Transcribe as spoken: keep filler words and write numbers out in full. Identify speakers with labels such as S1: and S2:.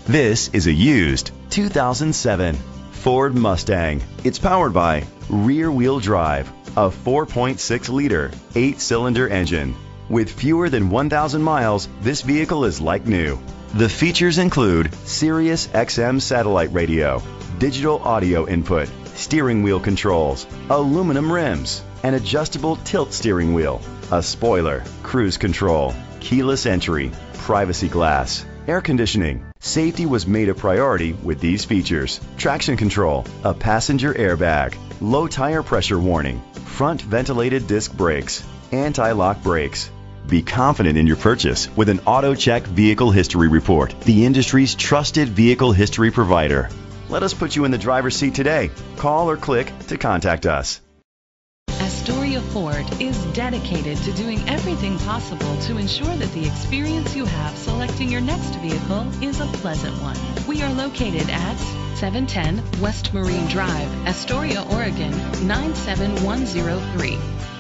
S1: This is a used two thousand seven Ford Mustang. It's powered by rear-wheel drive, a four point six liter, eight-cylinder engine. With fewer than one thousand miles, this vehicle is like new. The features include Sirius X M satellite radio, digital audio input, steering wheel controls, aluminum rims, an adjustable tilt steering wheel, a spoiler, cruise control, keyless entry, privacy glass, air conditioning. Safety was made a priority with these features: traction control, a passenger airbag, low tire pressure warning, front ventilated disc brakes, anti-lock brakes. Be confident in your purchase with an AutoCheck Vehicle History Report, the industry's trusted vehicle history provider. Let us put you in the driver's seat today. Call or click to contact us.
S2: Astoria Ford is dedicated to doing everything possible to ensure that the experience you have selecting your next vehicle is a pleasant one. We are located at seven ten West Marine Drive, Astoria, Oregon nine seven one zero three.